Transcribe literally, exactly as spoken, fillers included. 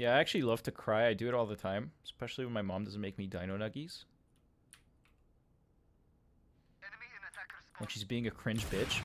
Yeah, I actually love to cry. I do it all the time, especially when my mom doesn't make me dino nuggies. When she's being a cringe bitch.